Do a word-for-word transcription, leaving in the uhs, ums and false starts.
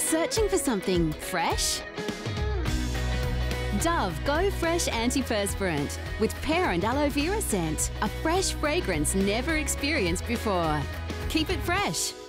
Searching for something fresh? Dove Go Fresh Anti-Perspirant with Pear and Aloe Vera scent. A fresh fragrance never experienced before. Keep it fresh.